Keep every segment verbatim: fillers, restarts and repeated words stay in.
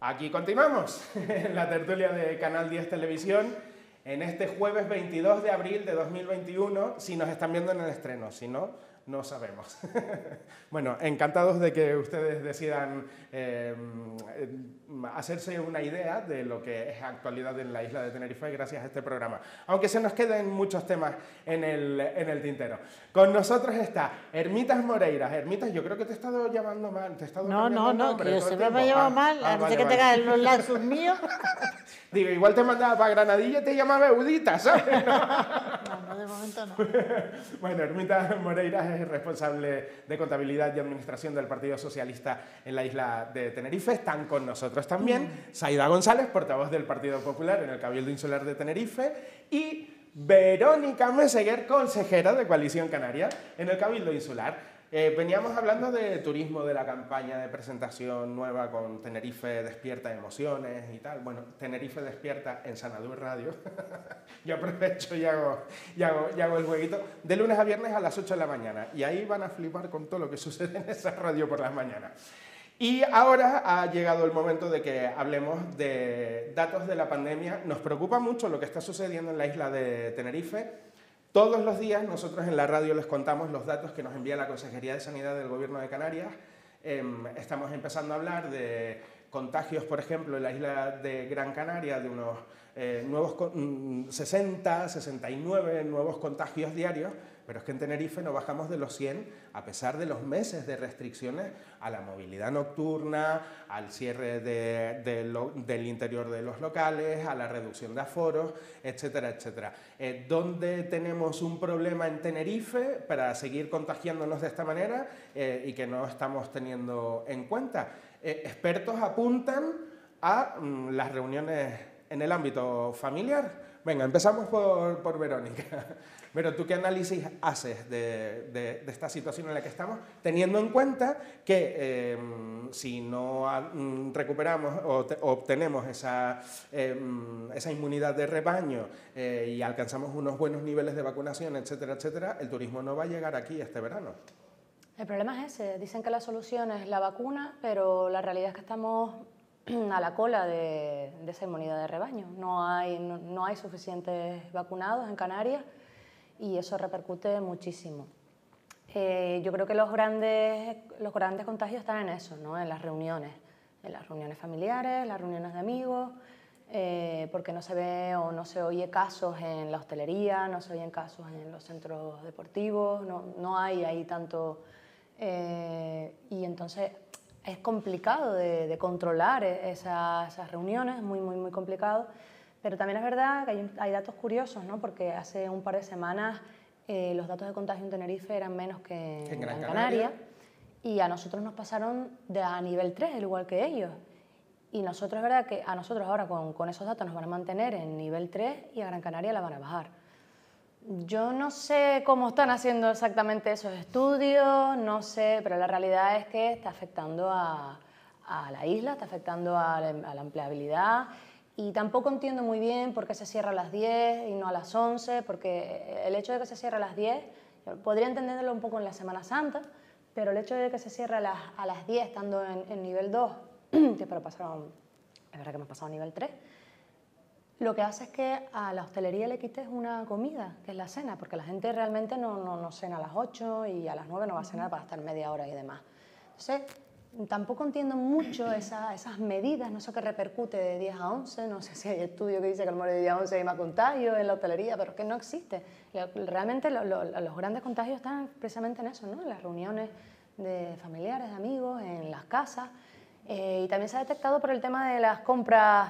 Aquí continuamos, en la tertulia de Canal diez Televisión, en este jueves veintidós de abril de dos mil veintiuno, si nos están viendo en el estreno, si no, no sabemos. Bueno, encantados de que ustedes decidan eh, hacerse una idea de lo que es actualidad en la isla de Tenerife gracias a este programa, aunque se nos queden muchos temas en el, en el tintero. Con nosotros está Hermitas Moreiras. Hermitas, yo creo que te he estado llamando mal, te he estado No, no, no, que yo siempre me he llevado llamado mal, ah, a no vale, ser que vale. tengas los lazos míos. Digo, igual te mandaba para Granadilla y te llamaba Eudita, ¿sabes? No, no, de momento no. Bueno, Hermitas Moreiras es responsable de contabilidad y administración del Partido Socialista en la isla de Tenerife. Están con nosotros también mm. Saida González, portavoz del Partido Popular en el Cabildo Insular de Tenerife, y Verónica Meseguer, consejera de Coalición Canaria en el Cabildo Insular. Eh, veníamos hablando de turismo, de la campaña de presentación nueva con Tenerife Despierta Emociones y tal. Bueno, Tenerife Despierta en Sanadú Radio. Yo aprovecho y hago, y, hago, y hago el jueguito de lunes a viernes a las ocho de la mañana. Y ahí van a flipar con todo lo que sucede en esa radio por las mañanas. Y ahora ha llegado el momento de que hablemos de datos de la pandemia. Nos preocupa mucho lo que está sucediendo en la isla de Tenerife. Todos los días nosotros en la radio les contamos los datos que nos envía la Consejería de Sanidad del Gobierno de Canarias. Eh, estamos empezando a hablar de contagios, por ejemplo, en la isla de Gran Canaria, de unos eh, nuevos sesenta, sesenta y nueve nuevos contagios diarios, pero es que en Tenerife no bajamos de los cien a pesar de los meses de restricciones a la movilidad nocturna, al cierre de, de lo, del interior de los locales, a la reducción de aforos, etcétera, etcétera. Eh, ¿Dónde tenemos un problema en Tenerife para seguir contagiándonos de esta manera eh, y que no estamos teniendo en cuenta? Eh, expertos apuntan a mm, las reuniones en el ámbito familiar. Venga, empezamos por, por Verónica. Pero ¿tú qué análisis haces de, de, de esta situación en la que estamos, teniendo en cuenta que eh, si no recuperamos o te, obtenemos esa, eh, esa inmunidad de rebaño eh, y alcanzamos unos buenos niveles de vacunación, etcétera, etcétera, el turismo no va a llegar aquí este verano? El problema es ese. Dicen que la solución es la vacuna, pero la realidad es que estamos a la cola de, de esa inmunidad de rebaño. No hay, no, no hay suficientes vacunados en Canarias y eso repercute muchísimo. Eh, yo creo que los grandes, los grandes contagios están en eso, ¿no? En las reuniones, en las reuniones familiares, las reuniones de amigos, eh, porque no se ve o no se oye casos en la hostelería, no se oyen casos en los centros deportivos, no, no hay ahí tanto... Eh, y entonces es complicado de, de controlar esa, esas reuniones, muy, muy, muy complicado. Pero también es verdad que hay, hay datos curiosos, ¿no? Porque hace un par de semanas eh, los datos de contagio en Tenerife eran menos que en, en Gran Canaria, Canaria y a nosotros nos pasaron de a nivel tres, al igual que ellos. Y nosotros, es verdad que a nosotros ahora con, con esos datos nos van a mantener en nivel tres y a Gran Canaria la van a bajar. Yo no sé cómo están haciendo exactamente esos estudios, no sé, pero la realidad es que está afectando a, a la isla, está afectando a la, a la empleabilidad. Y tampoco entiendo muy bien por qué se cierra a las diez y no a las once, porque el hecho de que se cierre a las diez, podría entenderlo un poco en la Semana Santa, pero el hecho de que se cierre a las, a las diez estando en, en nivel dos, que pero pasaron, es verdad que hemos pasado a nivel tres, lo que hace es que a la hostelería le quites una comida, que es la cena, porque la gente realmente no, no, no cena a las ocho y a las nueve no va a cenar para estar media hora y demás. Entonces, tampoco entiendo mucho esa, esas medidas, no sé qué repercute de diez a once, no sé si hay estudio que dice que a lo mejor de diez a once hay más contagios en la hostelería, pero que no existe. Realmente lo, lo, los grandes contagios están precisamente en eso, ¿no? En las reuniones de familiares, de amigos, en las casas. Eh, y también se ha detectado por el tema de las compras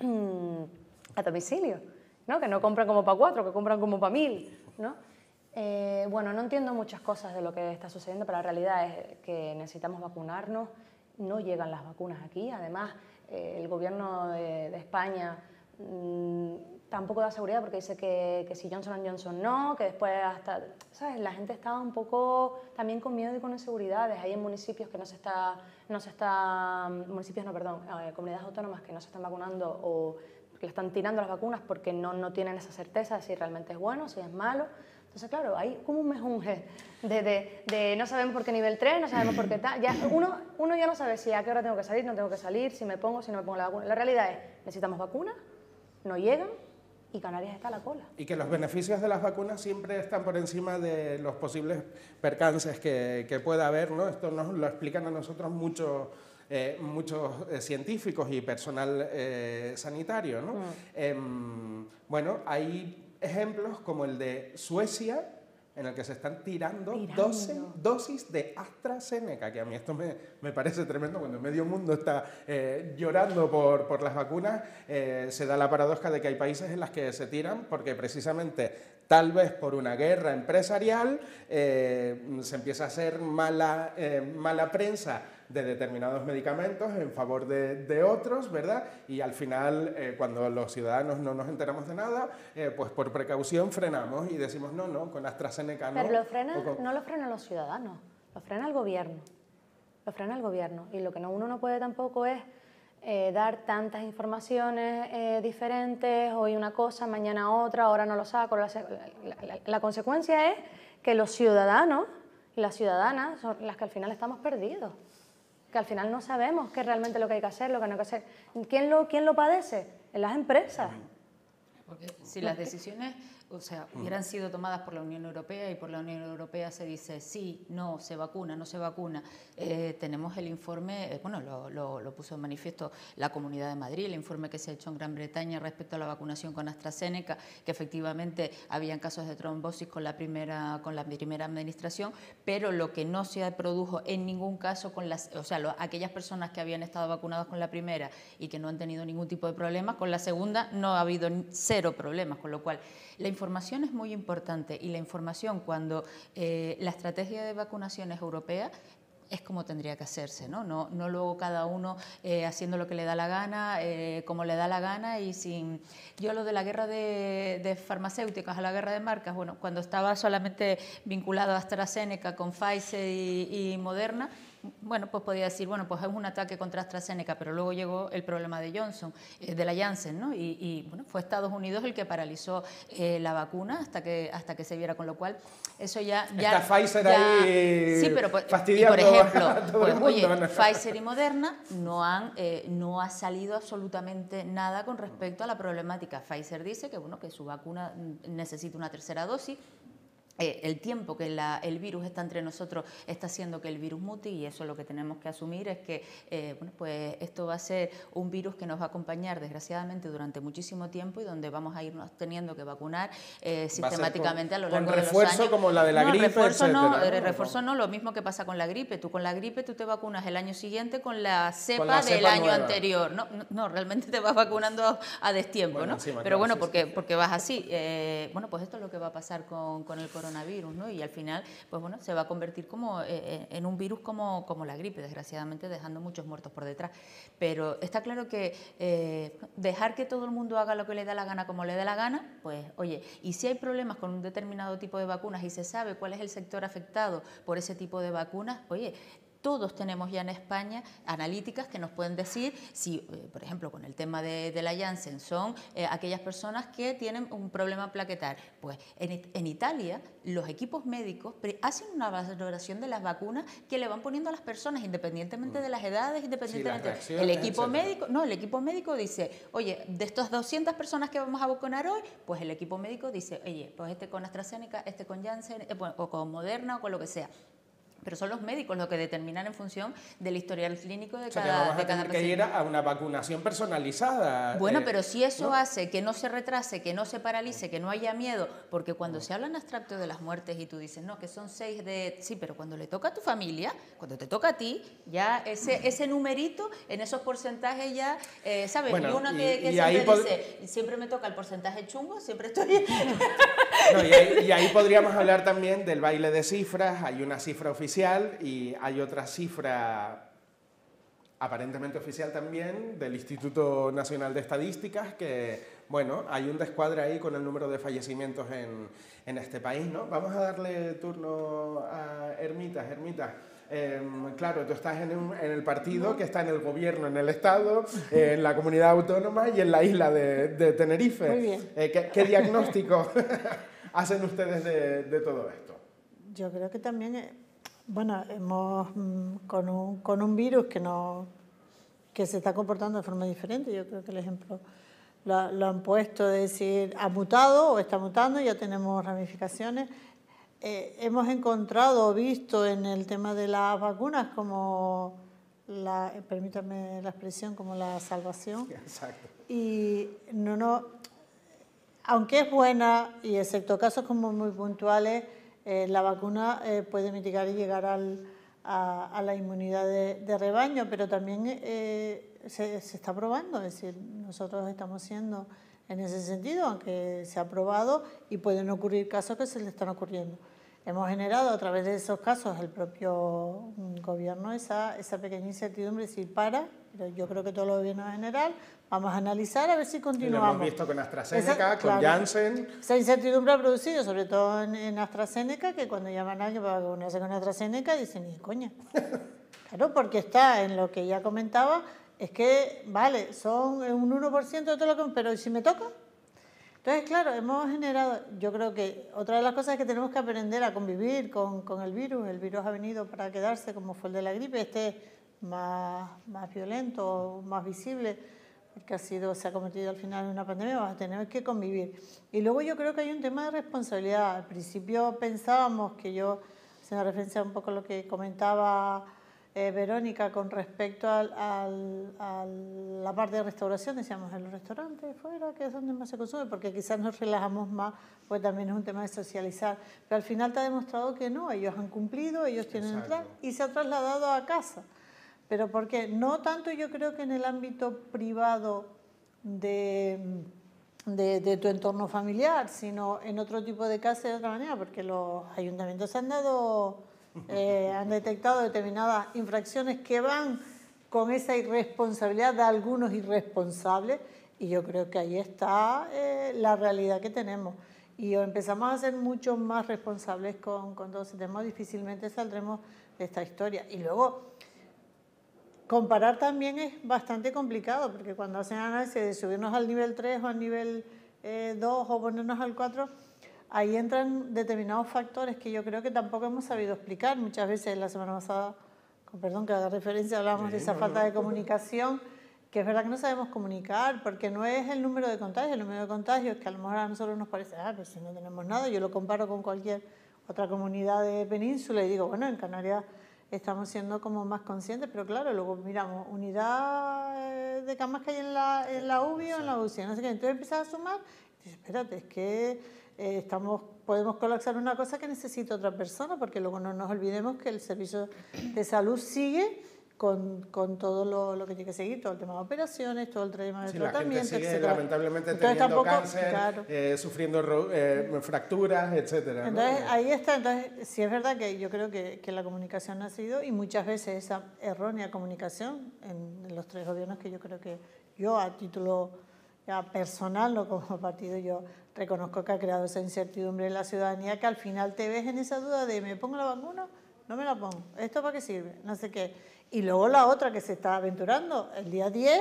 a domicilio, ¿no? Que no compran como para cuatro, que compran como para mil, ¿no? Eh, bueno, no entiendo muchas cosas de lo que está sucediendo, pero la realidad es que necesitamos vacunarnos, no llegan las vacunas aquí, además eh, el gobierno de, de España mmm, tampoco da seguridad porque dice que, que si Johnson and Johnson no, que después hasta, ¿sabes? La gente está un poco también con miedo y con inseguridades, hay en municipios que no se está, no se está municipios no, perdón, eh, comunidades autónomas que no se están vacunando o que le están tirando las vacunas porque no, no tienen esa certeza de si realmente es bueno, si es malo. Entonces, claro, hay como un mejunje de, de, de no sabemos por qué nivel tres, no sabemos por qué tal. Ya, uno, uno ya no sabe si a qué hora tengo que salir, no tengo que salir, si me pongo, si no me pongo la vacuna. La realidad es, necesitamos vacunas, no llegan y Canarias está a la cola. Y que los beneficios de las vacunas siempre están por encima de los posibles percances que, que pueda haber, ¿no? Esto nos lo explican a nosotros mucho, eh, muchos eh, científicos y personal eh, sanitario, ¿no? Mm. Eh, bueno, hay ejemplos como el de Suecia, en el que se están tirando, tirando. Dosis, dosis de AstraZeneca, que a mí esto me, me parece tremendo, cuando medio mundo está eh, llorando por, por las vacunas, eh, se da la paradoja de que hay países en los que se tiran porque precisamente, tal vez por una guerra empresarial, eh, se empieza a hacer mala, eh, mala prensa de determinados medicamentos en favor de, de otros, ¿verdad? Y al final, eh, cuando los ciudadanos no nos enteramos de nada, eh, pues por precaución frenamos y decimos no, no, con AstraZeneca no. Pero lo frena, con... no lo frenan los ciudadanos, lo frena el gobierno, lo frena el gobierno. Y lo que no, uno no puede tampoco es eh, dar tantas informaciones eh, diferentes, hoy una cosa, mañana otra, ahora no lo saco. La, la, la, la consecuencia es que los ciudadanos y las ciudadanas son las que al final estamos perdidos. Que al final no sabemos qué es realmente lo que hay que hacer, lo que no hay que hacer. ¿Quién lo, quién lo padece? En las empresas. Porque si las decisiones, o sea, hubieran sido tomadas por la Unión Europea y por la Unión Europea se dice sí, no, se vacuna, no se vacuna, eh, tenemos el informe, eh, bueno, lo, lo, lo puso en manifiesto la Comunidad de Madrid, el informe que se ha hecho en Gran Bretaña respecto a la vacunación con AstraZeneca, que efectivamente habían casos de trombosis con la primera, con la primera administración, pero lo que no se produjo en ningún caso con las, o sea, lo, aquellas personas que habían estado vacunadas con la primera y que no han tenido ningún tipo de problema, con la segunda no ha habido cero problemas, con lo cual la información es muy importante y la información cuando eh, la estrategia de vacunación es europea es como tendría que hacerse, ¿no? No, no luego cada uno eh, haciendo lo que le da la gana, eh, como le da la gana y sin... Yo lo de la guerra de, de farmacéuticas, a la guerra de marcas, bueno, cuando estaba solamente vinculado a AstraZeneca con Pfizer y, y Moderna, bueno, pues podía decir, bueno, pues es un ataque contra AstraZeneca, pero luego llegó el problema de Johnson, eh, de la Janssen, ¿no? Y, y bueno, fue Estados Unidos el que paralizó eh, la vacuna hasta que, hasta que se viera, con lo cual eso ya... ya Está Pfizer ya, ahí sí, pero por, fastidiando y por ejemplo, a todo pues, el mundo, oye, ¿no? Pfizer y Moderna no, han, eh, no ha salido absolutamente nada con respecto a la problemática. Pfizer dice que, bueno, que su vacuna necesita una tercera dosis. Eh, el tiempo que la, el virus está entre nosotros está haciendo que el virus mute y eso lo que tenemos que asumir es que eh, bueno, pues esto va a ser un virus que nos va a acompañar desgraciadamente durante muchísimo tiempo y donde vamos a irnos teniendo que vacunar eh, sistemáticamente con, a lo largo de los años. Con refuerzo como la de la no, gripe, refuerzo etcétera, no, ¿no? refuerzo no, lo mismo que pasa con la gripe. Tú con la gripe tú te vacunas el año siguiente con la cepa con la del cepa año nueva. anterior. No, no, no, realmente te vas vacunando a destiempo, bueno, ¿no? encima, Pero claro, bueno, sí, porque, sí. porque vas así. Eh, bueno, pues esto es lo que va a pasar con, con el coronavirus, ¿no? Y al final, pues bueno, se va a convertir como eh, en un virus como, como la gripe, desgraciadamente dejando muchos muertos por detrás. Pero está claro que eh, dejar que todo el mundo haga lo que le da la gana como le da la gana, pues oye, y si hay problemas con un determinado tipo de vacunas y se sabe cuál es el sector afectado por ese tipo de vacunas, oye, todos tenemos ya en España analíticas que nos pueden decir si, eh, por ejemplo, con el tema de, de la Janssen, son eh, aquellas personas que tienen un problema plaquetal. Pues en, en Italia los equipos médicos hacen una valoración de las vacunas que le van poniendo a las personas, independientemente de las edades, independientemente. Sí, el equipo etcétera. médico, no, el equipo médico dice, oye, de estas doscientas personas que vamos a vacunar hoy, pues el equipo médico dice, oye, pues este con AstraZeneca, este con Janssen, eh, o con Moderna o con lo que sea. Pero son los médicos los que determinan en función del historial clínico de O sea, cada, que vamos de a cada tener que ir paciente. a una vacunación personalizada. Bueno, eh, pero si eso ¿no? hace que no se retrase, que no se paralice, que no haya miedo, porque cuando se habla en abstracto de las muertes y tú dices, no, que son seis de... Sí, pero cuando le toca a tu familia, cuando te toca a ti, ya ese, ese numerito, en esos porcentajes ya, eh, ¿sabes? Bueno, y uno y- que, que y ahí siempre pod- dice, siempre me toca el porcentaje chungo, siempre estoy... No, y, ahí, y ahí podríamos hablar también del baile de cifras. Hay una cifra oficial y hay otra cifra aparentemente oficial también del Instituto Nacional de Estadísticas, que, bueno, hay un descuadre ahí con el número de fallecimientos en, en este país, ¿no? Vamos a darle turno a Hermitas. Hermitas, eh, claro, tú estás en, un- en el partido que está en el gobierno, en el Estado, eh, en la comunidad autónoma y en la isla de, de Tenerife. Muy bien. Eh, ¿qué, qué diagnóstico hacen ustedes de, de todo esto? Yo creo que también, eh, bueno, hemos mm, con un, con un virus que, no, que se está comportando de forma diferente. Yo creo que el ejemplo lo, lo han puesto, de decir, ha mutado o está mutando, ya tenemos ramificaciones. Eh, hemos encontrado o visto en el tema de las vacunas como, la, eh, permítame la expresión, como la salvación. Exacto. Y no, no, aunque es buena, y excepto casos como muy puntuales, eh, la vacuna eh, puede mitigar y llegar al, a, a la inmunidad de, de rebaño, pero también eh, se, se está probando, es decir, nosotros estamos siendo en ese sentido, aunque se ha probado y pueden ocurrir casos que se le están ocurriendo. Hemos generado a través de esos casos el propio gobierno esa, esa pequeña incertidumbre, si para, pero yo creo que todo lo gobierno en general, vamos a analizar a ver si continuamos. Lo hemos visto con AstraZeneca, esa, con claro, Janssen. Esa incertidumbre ha producido, sobre todo en, en AstraZeneca, que cuando llaman a alguien para vacunarse con AstraZeneca, dicen, ni coña. Claro, porque está en lo que ya comentaba, es que, vale, son un uno por ciento de todo lo que... Pero ¿y si me toca? Entonces, claro, hemos generado, yo creo que otra de las cosas es que tenemos que aprender a convivir con, con el virus. El virus ha venido para quedarse, como fue el de la gripe, este más, más violento, más visible, porque ha sido, se ha convertido al final en una pandemia, vamos a tener que convivir. Y luego yo creo que hay un tema de responsabilidad. Al principio pensábamos que yo, haciendo referencia un poco a lo que comentaba Eh, Verónica, con respecto al, al, a la parte de restauración, decíamos en los restaurantes fuera, que es donde más se consume, porque quizás nos relajamos más, pues también es un tema de socializar, pero al final te ha demostrado que no, ellos han cumplido, ellos tienen entrar y se ha trasladado a casa. Pero ¿por qué? No tanto yo creo que en el ámbito privado de, de, de tu entorno familiar, sino en otro tipo de casa de otra manera, porque los ayuntamientos han dado... Eh, han detectado determinadas infracciones que van con esa irresponsabilidad de algunos irresponsables, y yo creo que ahí está eh, la realidad que tenemos. Y o empezamos a ser mucho más responsables con, con todo ese tema, difícilmente saldremos de esta historia. Y luego, comparar también es bastante complicado, porque cuando hacen análisis de subirnos al nivel tres o al nivel eh, dos o ponernos al cuatro, ahí entran determinados factores que yo creo que tampoco hemos sabido explicar. Muchas veces la semana pasada, con perdón que haga referencia, hablábamos sí, de esa no, falta no. de comunicación, que es verdad que no sabemos comunicar, porque no es el número de contagios, el número de contagios que a lo mejor a nosotros nos parece, ah, pero si no tenemos nada, yo lo comparo con cualquier otra comunidad de península y digo, bueno, en Canarias estamos siendo como más conscientes, pero claro, luego miramos unidad de camas que hay en la, en la U B I o en la U C I, no sé qué, entonces empiezas a sumar y dices, espérate, es que... Eh, estamos, podemos colapsar una cosa que necesita otra persona, porque luego no nos olvidemos que el servicio de salud sigue con, con todo lo, lo que tiene que seguir, todo el tema de operaciones, todo el tema de sí, tratamiento, la gente sigue, etcétera. lamentablemente Entonces, teniendo tampoco, cáncer, claro. eh, sufriendo eh, fracturas, etcétera. Entonces, ¿no? ahí está. Entonces, sí es verdad que yo creo que, que la comunicación ha sido, y muchas veces esa errónea comunicación en, en los tres gobiernos, que yo creo que yo a título ya personal, no como partido, yo reconozco que ha creado esa incertidumbre en la ciudadanía, que al final te ves en esa duda de ¿me pongo la vacuna? No me la pongo. ¿Esto para qué sirve? No sé qué. Y luego la otra que se está aventurando, el día diez,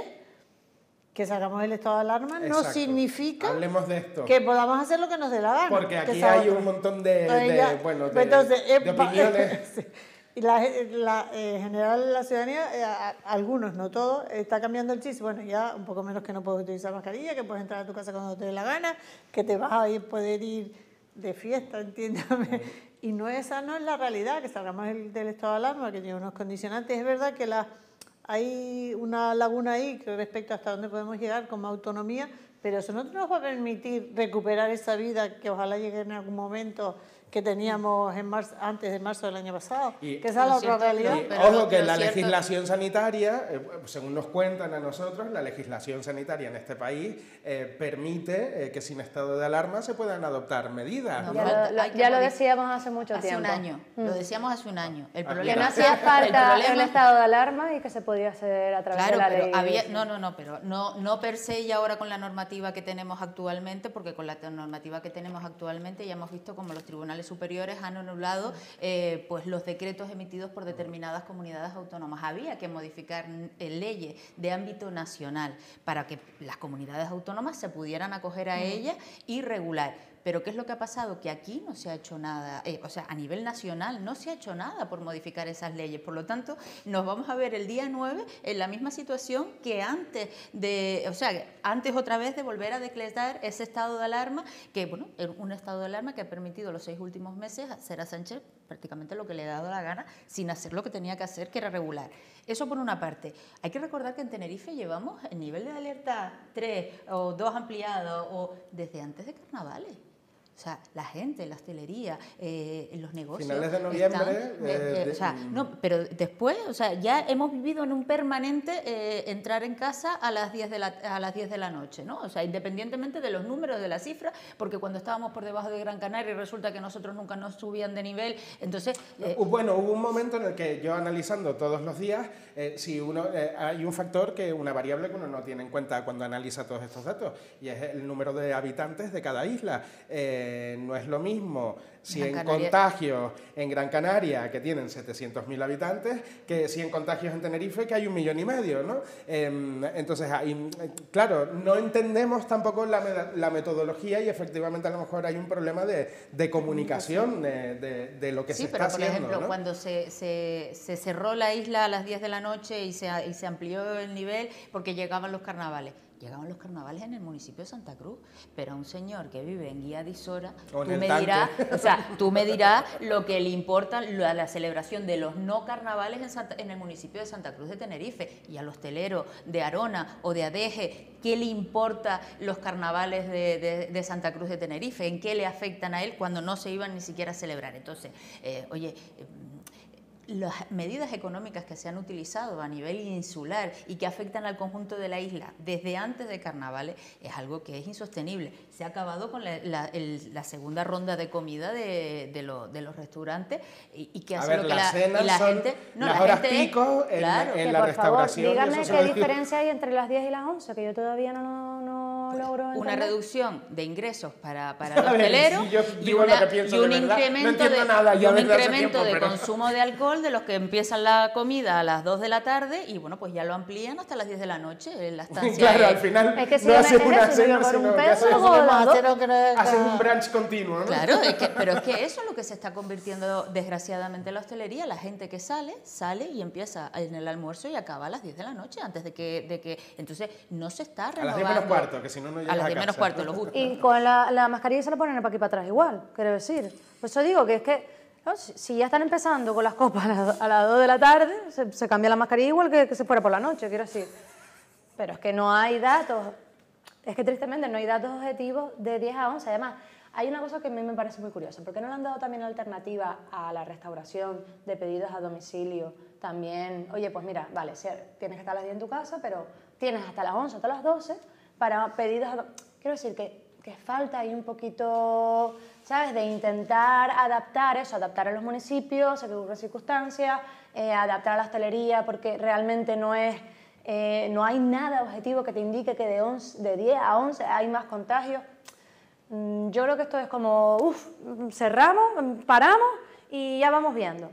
que sacamos el estado de alarma, Exacto. no significa Hablemos de esto. que podamos hacer lo que nos dé la gana. Porque aquí hay un montón de, de, ya, bueno, de, entonces, de opiniones. Sí. Y la, la, eh, en general la ciudadanía, eh, a, algunos, no todos, está cambiando el chiste. Bueno, ya un poco menos que no puedes utilizar mascarilla, que puedes entrar a tu casa cuando te dé la gana, que te vas a ir, poder ir de fiesta, entiéndame. Sí. Y no, esa no es la realidad, que salgamos el, del estado de alarma, que tiene unos condicionantes. Es verdad que la, hay una laguna ahí respecto a hasta dónde podemos llegar con más autonomía, pero eso no nos va a permitir recuperar esa vida que ojalá llegue en algún momento que teníamos en marzo, antes de marzo del año pasado, y, que esa es la otra realidad. Y, ojo, que la cierto... legislación sanitaria, eh, según nos cuentan a nosotros, la legislación sanitaria en este país eh, permite eh, que sin estado de alarma se puedan adoptar medidas. No, ¿no? Ya, lo, lo, ya lo decíamos hace mucho hace tiempo. Hace un año, mm. lo decíamos hace un año. El problema que no hacía falta el, el estado de alarma y que se podía hacer a través claro, de la pero ley. Había, no, no, no, pero no, no per se y ahora con la normativa que tenemos actualmente, porque con la normativa que tenemos actualmente ya hemos visto como los tribunales superiores han anulado eh, pues los decretos emitidos por determinadas comunidades autónomas. Había que modificar eh, leyes de ámbito nacional para que las comunidades autónomas se pudieran acoger a ellas y regular. Pero ¿qué es lo que ha pasado? Que aquí no se ha hecho nada, eh, o sea, a nivel nacional no se ha hecho nada por modificar esas leyes. Por lo tanto, nos vamos a ver el día nueve en la misma situación que antes de, o sea, antes otra vez de volver a decretar ese estado de alarma, que bueno, un estado de alarma que ha permitido los seis últimos meses hacer a Sánchez prácticamente lo que le ha dado la gana, sin hacer lo que tenía que hacer, que era regular. Eso por una parte. Hay que recordar que en Tenerife llevamos el nivel de alerta tres o dos ampliado o desde antes de carnavales. O sea, la gente, la hostelería, eh, los negocios... Finales de noviembre... Están, eh, eh, de, o sea, no, pero después, o sea, ya hemos vivido en un permanente eh, entrar en casa a las diez de la, a las diez de la noche, ¿no? O sea, independientemente de los números, de las cifras, porque cuando estábamos por debajo de Gran Canaria resulta que nosotros nunca nos subían de nivel, entonces... Eh, bueno, hubo un momento en el que yo analizando todos los días, eh, si uno, eh, hay un factor, que una variable que uno no tiene en cuenta cuando analiza todos estos datos, y es el número de habitantes de cada isla. Eh, no es lo mismo si Gran en Canaria. contagios en Gran Canaria, que tienen setecientos mil habitantes, que si en contagios en Tenerife, que hay un millón y medio, ¿no? Eh, entonces, hay, claro, no entendemos tampoco la, la metodología y efectivamente a lo mejor hay un problema de, de comunicación de, de, de lo que sí, se está pero por haciendo, ejemplo, ¿no? cuando se, se, se cerró la isla a las diez de la noche y se, y se amplió el nivel porque llegaban los carnavales. Llegaban los carnavales en el municipio de Santa Cruz, pero a un señor que vive en Guía de Isora, O en tú el me tanque. dirás, o sea, tú me dirás lo que le importa la, la celebración de los no carnavales en, Santa, en el municipio de Santa Cruz de Tenerife, y al hostelero de Arona o de Adeje, ¿qué le importa los carnavales de, de, de Santa Cruz de Tenerife? ¿En qué le afectan a él cuando no se iban ni siquiera a celebrar? Entonces, eh, oye... Eh, las medidas económicas que se han utilizado a nivel insular y que afectan al conjunto de la isla desde antes de carnavales es algo que es insostenible. Se ha acabado con la, la, el, la segunda ronda de comida de, de, lo, de los restaurantes y, y que A hace ver, lo que las la, cenas y la son gente... No, las la horas gente es- pico en, claro, en Que la por favor, restauración. y dígame eso qué se lo- diferencia hay entre las diez y las once, que yo todavía no, no logro una entender. reducción de ingresos para, para A los ver, hosteleros si yo y, digo lo una- que pienso y un de verdad, no incremento entiendo de, nada y ya un desde hace incremento tiempo, de pero- consumo de alcohol de los que empiezan la comida a las dos de la tarde y bueno, pues ya lo amplían hasta las diez de la noche. La estancia Claro, es- al final Es que si no yo haces me- una es eso, yo cena, por un sino que peso haces, luego Podemos las dos. hacer lo que no- haces un brunch continuo, ¿no? Claro, es que, pero es que eso es lo que se está convirtiendo desgraciadamente en la hostelería. La gente que sale, sale y empieza en el almuerzo y acaba a las diez de la noche antes de que... De que entonces no se está A las renovando. diez menos cuarto, que si no, no llegas A las a diez menos casa. cuarto, lo justo. Y con la, la mascarilla se la ponen para aquí para atrás igual, quiero decir. Por eso digo que es que ¿no? si, si ya están empezando con las copas a las, a las dos de la tarde, se, se cambia la mascarilla igual que, que se fuera por la noche, quiero decir. Pero es que no hay datos, es que tristemente no hay datos objetivos de diez a once. Además, hay una cosa que a mí me parece muy curiosa, ¿por qué no le han dado también alternativa a la restauración de pedidos a domicilio? También, oye, pues mira, vale, si tienes que estar a las diez en tu casa, pero tienes hasta las once, hasta las doce para pedidos a... Quiero decir que, que falta ahí un poquito, ¿sabes?, de intentar adaptar eso, adaptar a los municipios, según las circunstancias, eh, adaptar a la hostelería, porque realmente no es... Eh, no hay nada objetivo que te indique que de, once, de diez a once hay más contagios. Mm, Yo creo que esto es como, uff, cerramos, paramos y ya vamos viendo.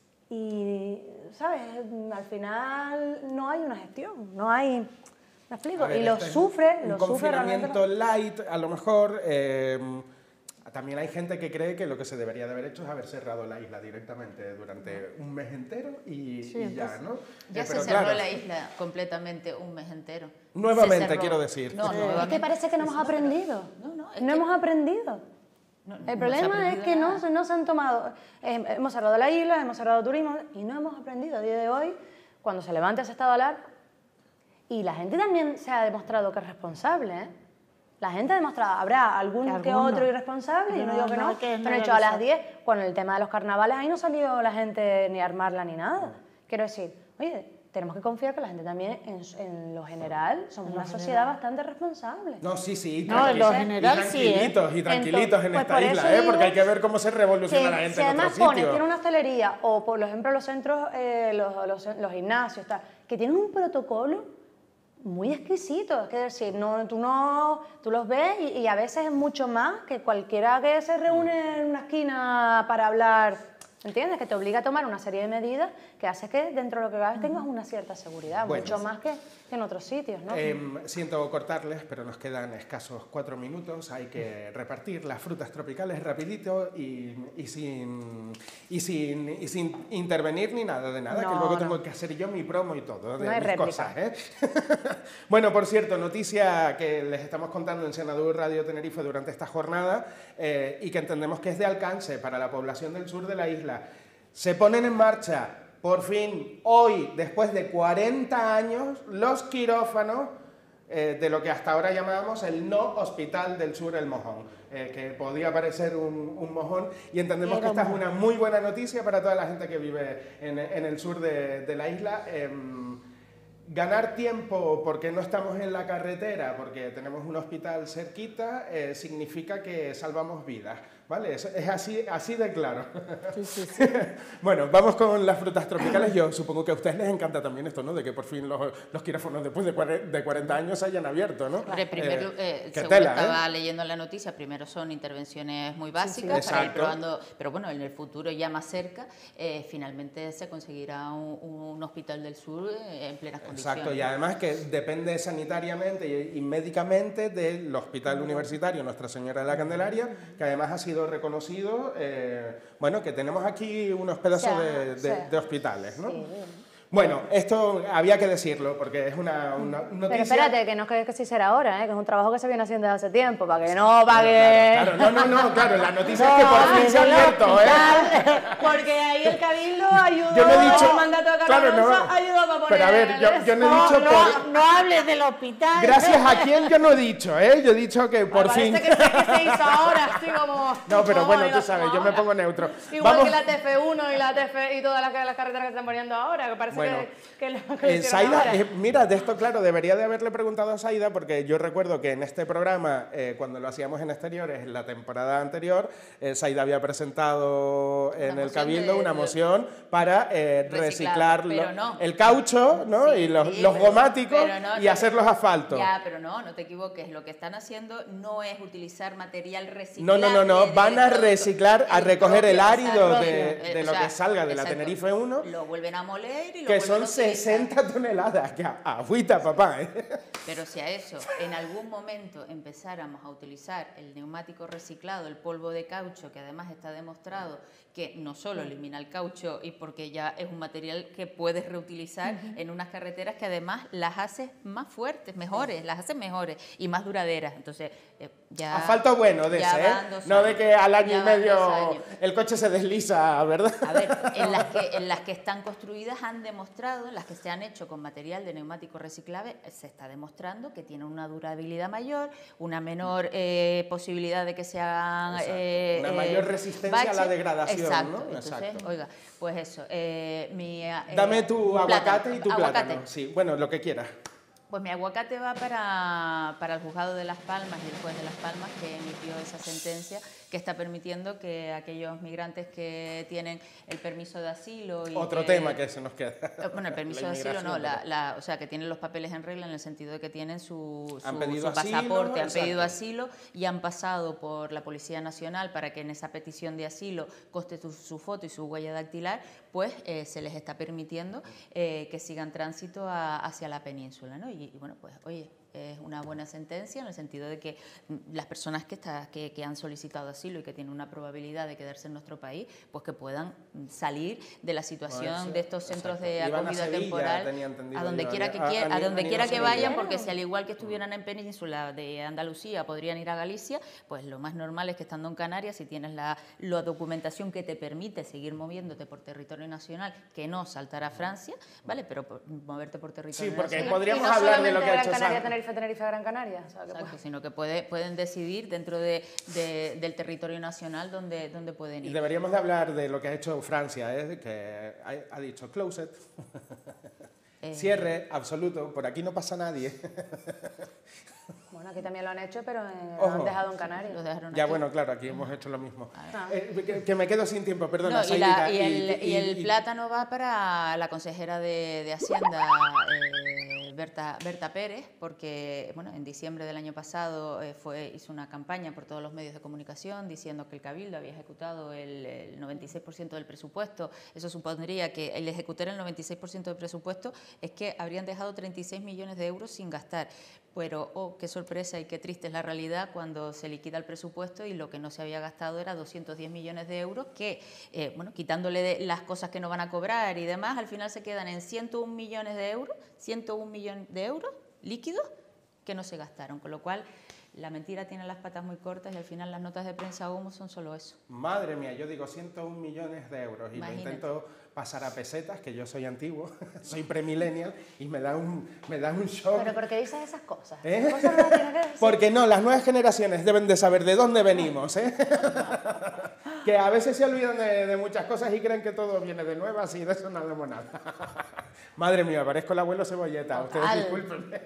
Y, ¿sabes? Al final no hay una gestión, no hay... ¿Me explico? A ver, y lo este es sufre, un lo sufre realmente... confinamiento light, a lo mejor. eh, también hay gente que cree que lo que se debería de haber hecho es haber cerrado la isla directamente durante un mes entero y, Sí, y ya, entonces- ¿no? Ya Eh, se pero cerró claro, la isla completamente un mes entero. Nuevamente, Se cerró. quiero decir. No, Sí. nuevamente. Es que parece que no hemos aprendido. No, no, es no que- hemos aprendido. No, no El se ha problema es aprendido que no, nada. se- no se han tomado... eh, hemos cerrado la isla, hemos cerrado turismo y no hemos aprendido a día de hoy, cuando se levanta ese estado de alarma. Y la gente también se ha demostrado que es responsable, ¿eh? La gente ha demostrado, habrá algún que Alguno. otro irresponsable, yo no No, digo que no no, hay que pero hecho a las generalizar. diez, con el tema de los carnavales, ahí no salió la gente ni a armarla ni nada. Quiero decir, oye, tenemos que confiar que la gente también, en, en lo general, somos una sociedad bastante responsable. No, sí, sí. No, en lo tranqui- general y sí, ¿eh? tranquilitos, y tranquilitos Entonces, en pues esta por isla, eso ¿eh? digo Porque hay que ver cómo se revoluciona Que la gente si en además otro pones, sitio. tiene una hostelería o por ejemplo los centros, eh, los, los, los gimnasios, tal, que tienen un protocolo muy exquisito, es que decir, no, tú, no, tú los ves y, y a veces es mucho más que cualquiera que se reúne en una esquina para hablar ¿Entiendes? Que te obliga a tomar una serie de medidas que hace que dentro de lo que hagas tengas una cierta seguridad, Bueno, mucho más que, que en otros sitios, ¿no? Eh, siento cortarles, pero nos quedan escasos cuatro minutos. Hay que repartir las frutas tropicales rapidito y, y, sin, y, sin, y sin intervenir ni nada de nada, No, que luego no. tengo que hacer yo mi promo y todo de No hay mis réplica. cosas. ¿eh? Bueno, por cierto, noticia que les estamos contando en Senadur Radio Tenerife durante esta jornada eh, y que entendemos que es de alcance para la población del sur de la isla. Se ponen en marcha, por fin, hoy, después de cuarenta años, los quirófanos eh, de lo que hasta ahora llamábamos el no Hospital del Sur El Mojón, eh, que podía parecer un, un mojón, y entendemos que esta es una muy buena noticia para toda la gente que vive en, en el sur de, de la isla. Eh, Ganar tiempo porque no estamos en la carretera, porque tenemos un hospital cerquita, eh, significa que salvamos vidas, ¿vale? Es, es así, así de claro. Sí, sí, sí. Bueno, vamos con las frutas tropicales. Yo supongo que a ustedes les encanta también esto, ¿no? De que por fin los, los quirófanos después de, cuare, de cuarenta años se hayan abierto, ¿no? Hombre, primero, Eh, eh, qué según tela, estaba ¿eh? leyendo la noticia, primero son intervenciones muy sí. básicas para ir Exacto. probando, pero bueno, en el futuro ya más cerca, eh, finalmente se conseguirá un, un hospital del sur eh, en plenas condiciones. Exacto, y además que depende sanitariamente y, y médicamente del Hospital Universitario Nuestra Señora de la Candelaria, que además ha sido reconocido, eh, bueno, que tenemos aquí unos pedazos O sea, de, o de- sea, de hospitales, ¿no? sí. Bueno, esto había que decirlo porque es una, una noticia... Pero espérate, que no es que sí será ahora, ¿eh? Que es un trabajo que se viene haciendo desde hace tiempo, para que no, para que... Claro, claro, no, no, no, claro, la noticia es que por fin se ha abierto, ¿eh? Porque ahí el Cabildo ayudó, Yo no he dicho- el mandato de claro, Carlos no. Alonso ayudó para poner... Pero a ver, yo, yo no he No, dicho no, por... no hables del hospital. Gracias a quién yo no he dicho, ¿eh? Yo he dicho que por Parece fin... que, que se hizo ahora, así como... No, pero bueno, oiga, tú sabes, yo me ahora. pongo neutro. Igual Vamos- que la T F uno y la T F y todas las, las carreteras que están poniendo ahora, que parece Bueno, que, que, lo- que lo Eh, hicieron Saida, ahora. eh, mira, de esto, claro, debería de haberle preguntado a Saida, porque yo recuerdo que en este programa, eh, cuando lo hacíamos en exteriores, en la temporada anterior, eh, Saida había presentado en el moción Cabildo de- una moción para eh, Reciclar, reciclar pero lo- no. el caucho, ¿no? Sí, y los, sí, los pero- gomáticos pero no, y no, hacer los asfaltos. Ya, pero no, no te equivoques. Lo que están haciendo no es utilizar material No, reciclable. no, no, no, del van a producto. reciclar, a El recoger el propio árido desarrollo. de, Eh, de o lo sea, que salga de la exacto. Tenerife uno, Lo vuelven a moler y lo que vuelven son a utilizar. sesenta toneladas, que a- agüita, papá, ¿eh? Pero si a eso en algún momento empezáramos a utilizar el neumático reciclado, el polvo de caucho, que además está demostrado que no solo elimina el caucho y porque ya es un material que puedes reutilizar en unas carreteras que además las haces más fuertes, mejores, las haces mejores y más duraderas. Entonces, eh, ya... Asfalto bueno de ya ese, ¿eh? van dos No de años, que al año ya y van medio dos años. el coche se desliza, ¿verdad? A ver, en las, que, en las que están construidas han demostrado, en las que se han hecho con material de neumático reciclable, se está demostrando que tienen una durabilidad mayor, una menor eh, posibilidad de que se hagan... Exacto. eh, Una eh, mayor resistencia a la baches. degradación, Exacto. ¿no? Entonces, Exacto. oiga, pues eso, eh, mi... eh, Dame tu aguacate plátano, y tu aguacate. plátano. Sí, bueno, lo que quieras. Pues mi aguacate va para, para el juzgado de Las Palmas y el juez de Las Palmas que emitió esa sentencia que está permitiendo que aquellos migrantes que tienen el permiso de asilo y Otro que- tema que se nos queda. Eh, Bueno, el permiso La de asilo no, inmigración, la, pero- la- o sea, que tienen los papeles en regla en el sentido de que tienen su, su, Han pedido su asilo, pasaporte, han exacto. pedido asilo y han pasado por la Policía Nacional para que en esa petición de asilo conste su, su foto y su huella dactilar, pues eh, se les está permitiendo eh, que sigan tránsito a- hacia la península, ¿no? Y, y bueno, pues oye, es una buena sentencia en el sentido de que mm, las personas que, está, que, que han solicitado asilo y que tienen una probabilidad de quedarse en nuestro país, pues que puedan mm, salir de la situación Bueno, sí, de estos centros exacto. de Iban a acogida Sevilla, temporal tenía entendido a donde yo, quiera han- que, han- quiera, a han donde ido quiera a que Sevilla. vayan, porque si al igual que estuvieran en península de Andalucía podrían ir a Galicia, pues lo más normal es que estando en Canarias, si tienes la, la documentación que te permite seguir moviéndote por territorio nacional, que no saltar a Francia, ¿vale? Pero por- moverte por territorio Sí, porque nacional. podríamos Y no hablar de lo solamente que ha Gran hecho Canaria, Sam. Tenerife, Tenerife, Gran Canaria. O sea, que Exacto, pues- sino que puede, pueden decidir dentro de, de- del territorio nacional dónde, dónde pueden Y ir. deberíamos de hablar de lo que ha hecho Francia, ¿eh? Que ha, ha dicho closet, Eh, cierre absoluto, por aquí no pasa nadie. Bueno, aquí también lo han hecho, pero eh, lo Ojo. han dejado en Canarias. Los dejaron Ya aquí. bueno, claro, aquí hemos hecho lo mismo. Ah. Eh, que, que me quedo sin tiempo, perdona, No, y, Saidita, la- y el, y el y- plátano va para la consejera de, de Hacienda, eh, Berta, Berta Pérez, porque bueno, en diciembre del año pasado eh, fue, hizo una campaña por todos los medios de comunicación diciendo que el Cabildo había ejecutado el, el noventa y seis por ciento del presupuesto. Eso supondría que el ejecutar el noventa y seis por ciento del presupuesto es que habrían dejado treinta y seis millones de euros sin gastar. Pero, oh, qué sorpresa y qué triste es la realidad cuando se liquida el presupuesto y lo que no se había gastado era doscientos diez millones de euros que, eh, bueno, quitándole de las cosas que no van a cobrar y demás, al final se quedan en ciento un millones de euros, ciento un millones de euros líquidos que no se gastaron, con lo cual la mentira tiene las patas muy cortas y al final las notas de prensa humo son solo eso. Madre mía, yo digo ciento un millones de euros y Imagínate. lo intento pasar a pesetas, que yo soy antiguo, soy premillennial y me da un, me da un shock. Pero ¿por qué dices esas cosas? ¿Eh? Esas cosas no las tienes que decir. Porque no, las nuevas generaciones deben de saber de dónde venimos, ¿eh? Que a veces se olvidan de, de muchas cosas y creen que todo viene de nuevas y de eso no sabemos nada. Madre mía, parezco el abuelo Cebolleta, ustedes Total. disculpen.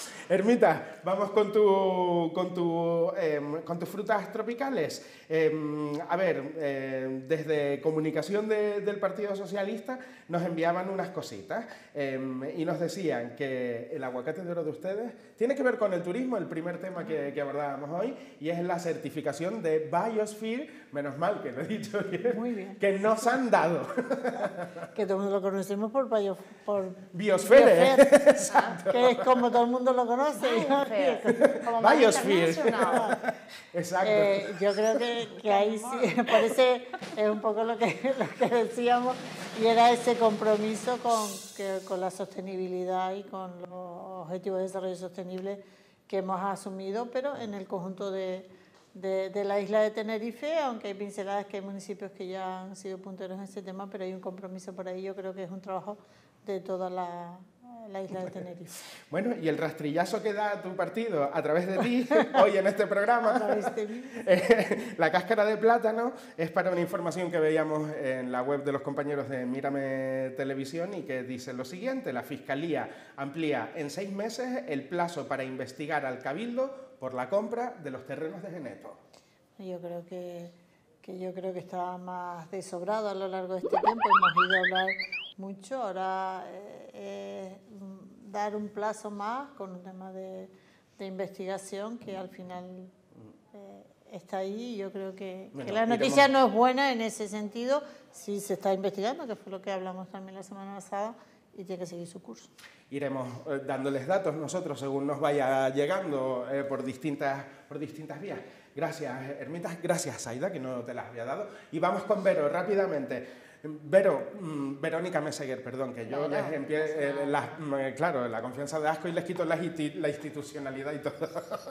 Ermita, vamos con, tu, con, tu, eh, con tus frutas tropicales. Eh, a ver, eh, desde comunicación de, del Partido Socialista nos enviaban unas cositas eh, y nos decían que el aguacate de oro de ustedes tiene que ver con el turismo, el primer tema que, que abordábamos hoy, y es la certificación de Biosphere, menos mal que lo he dicho bien, Muy bien. que nos han dado. Que todo el mundo lo conocemos por, bio- por Biosfera, Biosfera, exacto. que es como todo el mundo lo conoce. Biosphere, como más Biosphere. internacional. Exacto. Eh, yo creo que, que ahí sí, parece es un poco lo que, lo que decíamos, y era ese compromiso con, que, con la sostenibilidad y con los objetivos de desarrollo sostenible que hemos asumido, pero en el conjunto de, de, de la isla de Tenerife, aunque hay pinceladas que hay municipios que ya han sido punteros en ese tema, pero hay un compromiso por ahí. Yo creo que es un trabajo de toda la, la isla de Tenerife. Bueno, y el rastrillazo que da tu partido a través de ti, hoy en este programa, A través de mí. eh, la cáscara de plátano es para una información que veíamos en la web de los compañeros de Mírame Televisión y que dice lo siguiente: la Fiscalía amplía en seis meses el plazo para investigar al Cabildo por la compra de los terrenos de Geneto. Yo creo que, que yo creo que está más de sobrado a lo largo de este tiempo. Hemos ido a hablar mucho. Ahora eh, es dar un plazo más con un tema de, de investigación que al final eh, está ahí. Yo creo que, Bueno, que la iremos- noticia no es buena en ese sentido. Sí se está investigando, que fue lo que hablamos también la semana pasada, y tiene que seguir su curso. Iremos eh, dándoles datos nosotros según nos vaya llegando eh, por, distintas, por distintas vías. Gracias, Ermita. Gracias, Aida, que no te las había dado. Y vamos con Vero, rápidamente. Vero, mm, Verónica Meseguer, perdón, que yo Vero, les empiezo, claro, la confianza de asco y les quito la, insti- la institucionalidad y todo.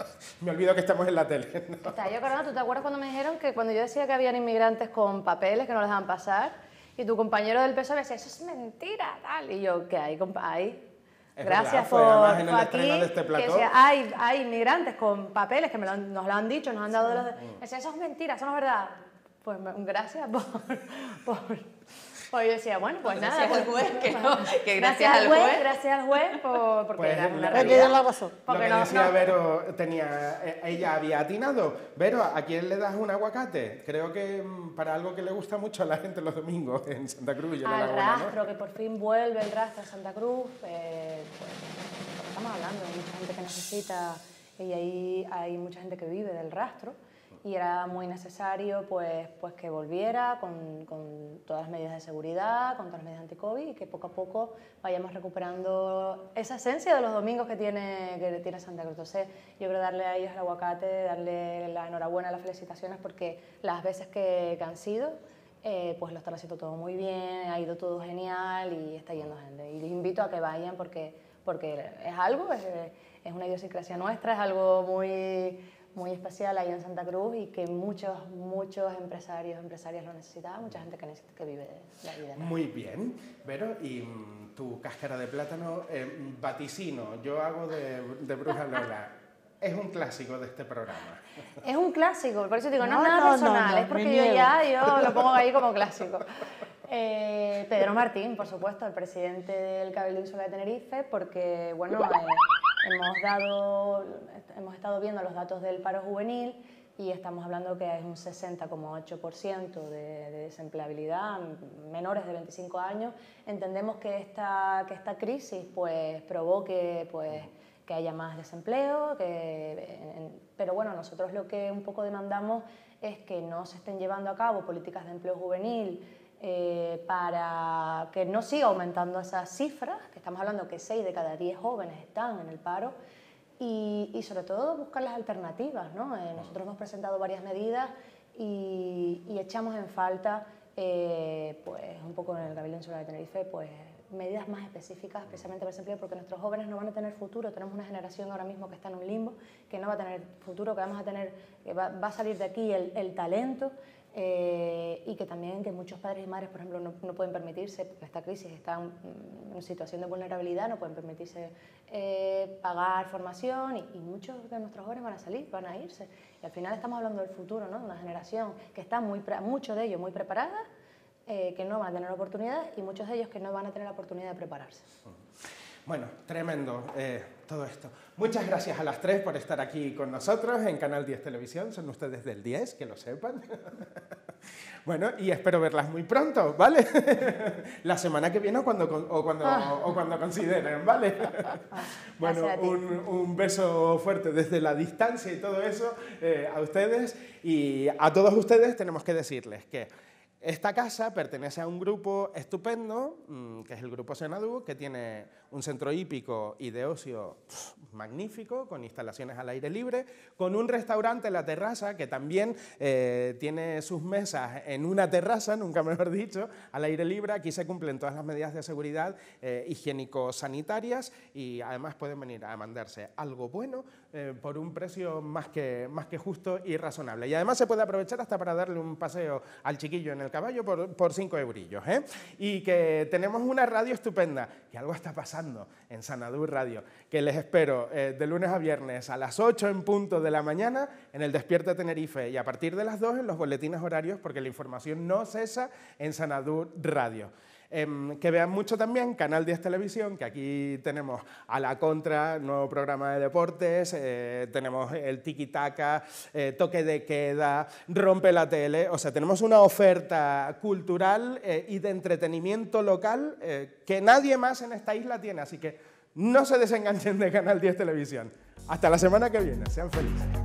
Me olvido que estamos en la tele, ¿no? Está, yo acordando, ¿tú te acuerdas cuando me dijeron que cuando yo decía que habían inmigrantes con papeles que no les dejaban pasar y tu compañero del P S O E me decía, eso es mentira, tal? Y yo, ¿qué hay, compa? Hay. Es Gracias verdad, fue por, además en el por estreno aquí, de este que plató. decía, hay, hay inmigrantes con papeles que me lo han- nos lo han dicho, nos han dado de los... de-". Mm. Decía, eso es mentira, eso no es verdad. Pues me- gracias por... por pues yo decía, bueno, pues Gracias nada. al pues- juez, que no, que gracias al juez. Gracias al juez por, porque Pues era la- una Hay Hay que dar realidad. la razón. Lo Porque que no- decía no- Vero, tenía, eh, ella había atinado. Vero, ¿a quién le das un aguacate? Creo que mm, para algo que le gusta mucho a la gente los domingos en Santa Cruz y en la Al Laguna, ¿no? rastro, que por fin vuelve el rastro a Santa Cruz, eh, pues, porque estamos hablando de mucha gente que necesita, y ahí hay mucha gente que vive del rastro, y era muy necesario pues, pues que volviera con, con todas las medidas de seguridad, con todas las medidas anti-COVID, y que poco a poco vayamos recuperando esa esencia de los domingos que tiene, que tiene Santa Cruz. Entonces, yo quiero darle a ellos el aguacate, darle la enhorabuena, las felicitaciones, porque las veces que, que han sido, Eh, pues lo están haciendo todo muy bien, ha ido todo genial y está yendo gente. Y les invito a que vayan porque, porque es algo, es, es una idiosincrasia nuestra, es algo muy, muy especial ahí en Santa Cruz y que muchos, muchos empresarios, empresarias lo necesitan, mucha gente que, necesita, que vive de la vida. Muy bien, Vero, y mm, tu cáscara de plátano, eh, vaticino, yo hago de, de Bruja Lola. Es un clásico de este programa. Es un clásico, por eso digo, no, No, es nada no, personal, no, no, es porque me yo niego. ya yo lo pongo ahí como clásico. Eh, Pedro Martín, por supuesto, el presidente del Cabildo Insular de Tenerife, porque bueno, eh, hemos, dado, hemos estado viendo los datos del paro juvenil, y estamos hablando que hay un sesenta coma ocho por ciento de, de desempleabilidad, menores de veinticinco años. Entendemos que esta, que esta crisis pues, provoque pues, que haya más desempleo, que, pero bueno, nosotros lo que un poco demandamos es que no se estén llevando a cabo políticas de empleo juvenil eh, para que no siga aumentando esas cifras, que estamos hablando que seis de cada diez jóvenes están en el paro, y, y sobre todo buscar las alternativas, ¿no? Eh, nosotros hemos presentado varias medidas y, y echamos en falta, eh, pues un poco en el Cabildo Insular de Tenerife, pues medidas más específicas precisamente para el desempleo, porque nuestros jóvenes no van a tener futuro. Tenemos una generación ahora mismo que está en un limbo, que no va a tener futuro, que vamos a tener, que va, va a salir de aquí el, el talento, eh, y que también que muchos padres y madres, por ejemplo, no, no pueden permitirse, en esta crisis están en situación de vulnerabilidad, no pueden permitirse eh, pagar formación, y, y muchos de nuestros jóvenes van a salir, van a irse. Y al final estamos hablando del futuro, ¿no? De una generación que está muy, muchos de ellos muy preparada, Eh, que no van a tener oportunidades, y muchos de ellos que no van a tener la oportunidad de prepararse. Bueno, tremendo eh, todo esto. Muchas gracias a las tres por estar aquí con nosotros en Canal diez Televisión. Son ustedes del diez, que lo sepan. Bueno, y espero verlas muy pronto, ¿vale? La semana que viene o cuando, o cuando, ah. o cuando consideren, ¿vale? Bueno, un, un beso fuerte desde la distancia y todo eso eh, a ustedes. Y a todos ustedes tenemos que decirles que esta casa pertenece a un grupo estupendo, que es el Grupo Senadú, que tiene un centro hípico y de ocio pff, magnífico, con instalaciones al aire libre, con un restaurante en la terraza, que también eh, tiene sus mesas en una terraza, nunca mejor dicho, al aire libre. Aquí se cumplen todas las medidas de seguridad eh, higiénico-sanitarias, y además pueden venir a mandarse algo bueno eh, por un precio más que, más que justo y razonable. Y además se puede aprovechar hasta para darle un paseo al chiquillo en el caballo por, por cinco eurillos, ¿eh? Y que tenemos una radio estupenda, que algo está pasando en Sanadú Radio, que les espero eh, de lunes a viernes a las ocho en punto de la mañana en el Despierta Tenerife, y a partir de las dos en los boletines horarios, porque la información no cesa en Sanadú Radio. Eh, que vean mucho también Canal diez Televisión, que aquí tenemos A la Contra, nuevo programa de deportes, eh, tenemos el Tiki Taka, eh, Toque de Queda, Rompe la Tele. O sea, tenemos una oferta cultural eh, y de entretenimiento local eh, que nadie más en esta isla tiene, así que no se desenganchen de Canal diez Televisión. Hasta la semana que viene, sean felices.